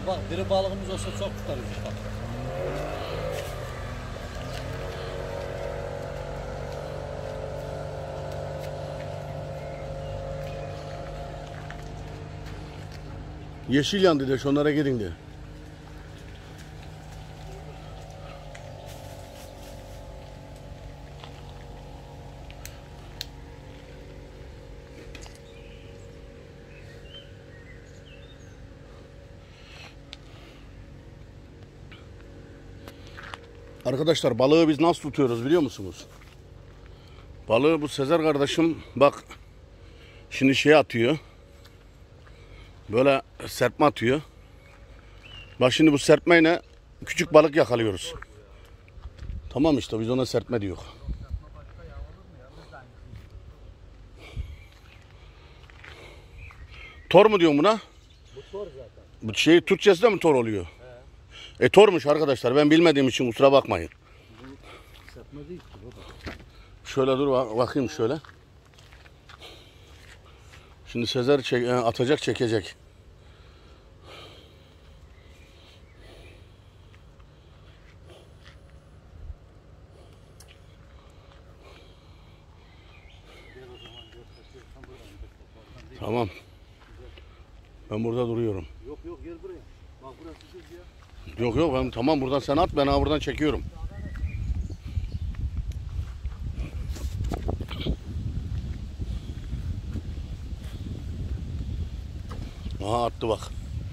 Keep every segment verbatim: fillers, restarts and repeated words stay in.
bak diri balığımız olsa çok tutarız bak. Yeşil yandı de şunlara gidin de. Arkadaşlar balığı biz nasıl tutuyoruz biliyor musunuz? Balığı bu Sezer kardeşim bak şimdi şey atıyor. Böyle serpme atıyor. Bak şimdi bu serpmeyle küçük balık yakalıyoruz. Tamam işte biz ona serpme diyor. Tor mu diyorsun buna? Bu tor zaten. Bu şey Türkçesi de mi tor oluyor? He. E tormuş arkadaşlar, ben bilmediğim için kusura bakmayın. Bu serpme değil ki baba. Şöyle dur bakayım şöyle. Şimdi Sezer çek, atacak çekecek. Tamam. Ben burada duruyorum. Yok yok gel buraya. Bak burası düz ya. Yok yok ben tamam buradan sen at, ben ha buradan çekiyorum. Aha attı bak.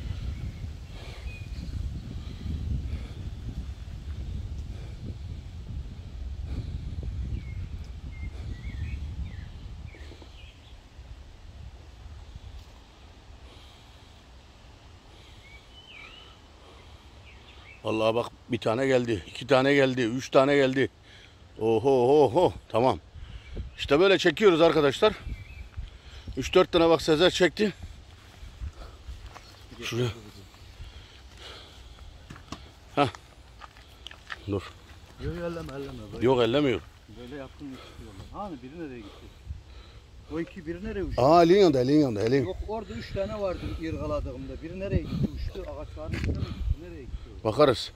Vallahi bak bir tane geldi, iki tane geldi, üç tane geldi. Oho oho tamam. İşte böyle çekiyoruz arkadaşlar. Üç dört tane bak Sezer çekti. Şuraya. Hah. Dur. Yok elleme elleme. Böyle. Yok ellemiyor. Böyle yaptım istiyorlar. Hani biri nereye gitti? O iki biri nereye uçtu? Aa elin yanında, elin yanında, elin. Yok orada üç tane vardı ırgaladığımda. Biri nereye gitti uçtu? Ağaçların üstüne mi gitti? Nereye gitti? Bakarız.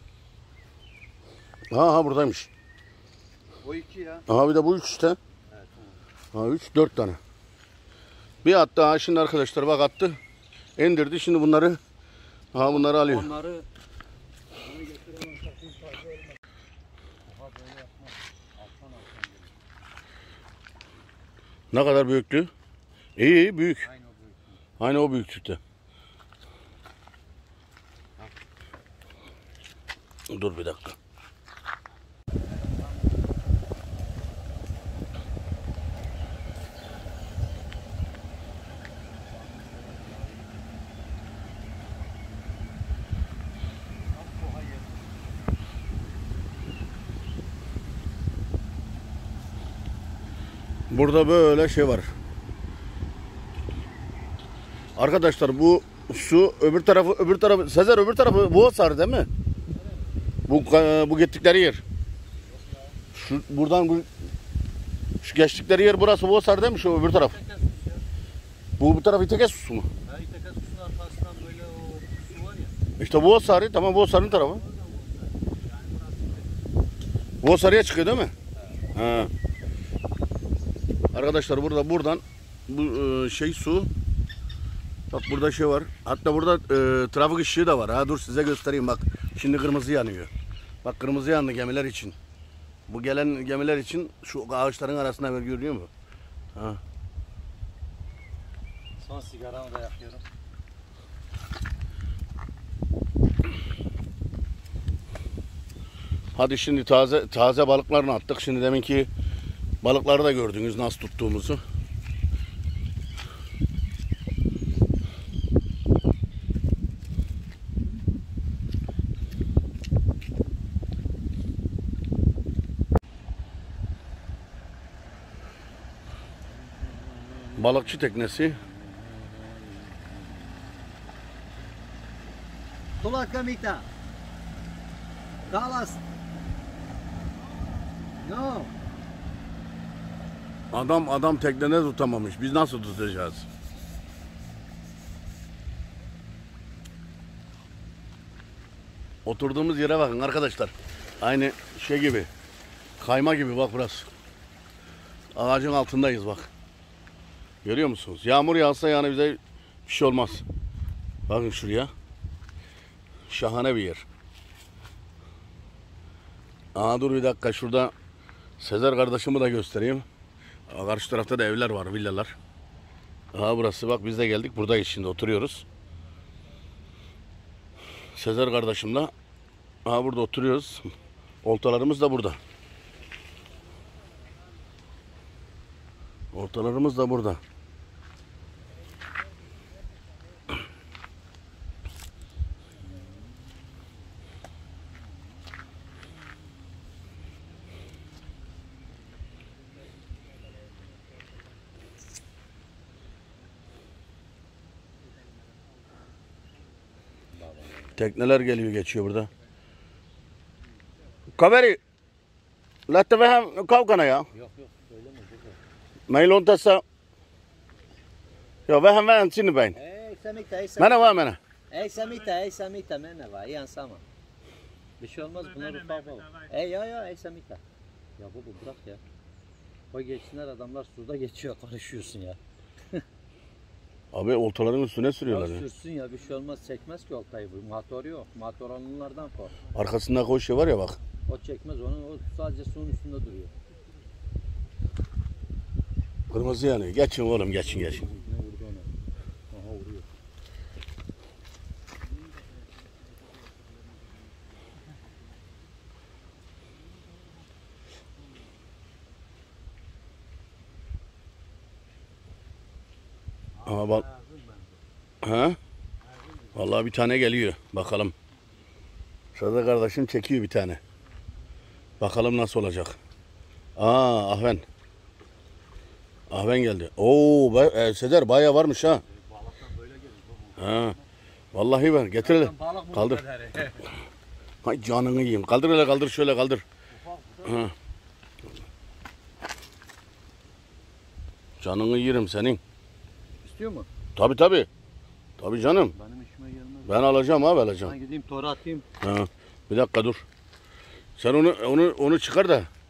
Ha ha buradaymış. O iki ya. Aha bir de bu üç işte. Evet tamam. Ha üç dört tane. Bir attı ha şimdi arkadaşlar bak attı. İndirdi şimdi bunları. Ha bunları alıyor. Onları Ne kadar büyüklüğü? İyi iyi büyük. aynı o büyüklüğü. Aynı o büyüklükte. Dur bir dakika. Burada böyle şey var. Arkadaşlar bu su öbür tarafı öbür tarafı Sezer öbür tarafı Boğazarı değil mi? Bu bu gittikleri yer. Şu buradan bu şu geçtikleri yer burası Boğazarı değil mi şu öbür taraf? Bu bu taraf İtekesus su mu? Ha İtekesus'un arkasından böyle o su var ya. İşte Boğazarı tamam Boğazarı'nın tarafı. Boğazarı'ya çıkıyor değil mi? Ha. Arkadaşlar burada buradan bu e, şey su. Bak burada şey var. Hatta burada e, trafik ışığı da var. Ha dur size göstereyim bak. Şimdi kırmızı yanıyor. Bak kırmızı yandı gemiler için. Bu gelen gemiler için şu ağaçların arasında ver görüyor mu? Ha. Son sigaramı da yakıyorum. Hadi şimdi taze taze balıklarını attık. Şimdi deminki balıkları da gördünüz nasıl tuttuğumuzu. Balıkçı teknesi. Tulaka mita. Dallas. No. Adam adam teknede tutamamış. Biz nasıl tutacağız? Oturduğumuz yere bakın arkadaşlar. Aynı şey gibi. Kayma gibi bak burası. Ağacın altındayız bak. Görüyor musunuz? Yağmur yağsa yani bize bir şey olmaz. Bakın şuraya. Şahane bir yer. Aa dur bir dakika şurada Sezer kardeşimi de göstereyim. Aa, karşı tarafta da evler var, villalar. Aa burası bak biz de geldik. Buradayız şimdi oturuyoruz. Sezer kardeşimle aa burada oturuyoruz. Oltalarımız da burada. Oltalarımız da burada. Tekneler geliyor geçiyor burada. Kaberi. Latte vehem kavkana ya. Yok yok söyleme. Mailon tasa. Ya vehem vehem sini ben. Ey samita ey samita. Mene var mene. Ey samita ey samita mene var. Yan sama. Bir şey olmaz bunlar ufak balık. Ey ya ya ey samita. Ya baba bırak ya. Koy geçsinler adamlar suda geçiyor karışıyorsun ya. Abi oltaların üstüne sürüyorlar Ya ya. sürsün ya bir şey olmaz çekmez ki oltayı bu. Motor yok. Motor onlardan kork. Arkasında koş şey var ya bak. O çekmez onu o sadece suyun üstünde duruyor. Kırmızı yanıyor. Geçin oğlum geçin geçin. Ne vurdu ona? Aha vuruyor. Ama bak. Ha? Vallahi bir tane geliyor. Bakalım. Şurada kardeşim çekiyor bir tane. Bakalım nasıl olacak. Aa ahven. Ahven geldi. Oo be, e, Sezer bayağı varmış ha. Ha. Vallahi ben getir hele. Kaldır. Hay canını yiyeyim. Kaldır hele kaldır şöyle kaldır. Ha. Canını yerim senin. İstiyor mu? Tabi tabi. Tabi canım. Benim işime gelmez. Ben alacağım abi alacağım. Ben gideyim tora atayım. Ha. Bir dakika dur. Sen onu onu onu çıkar da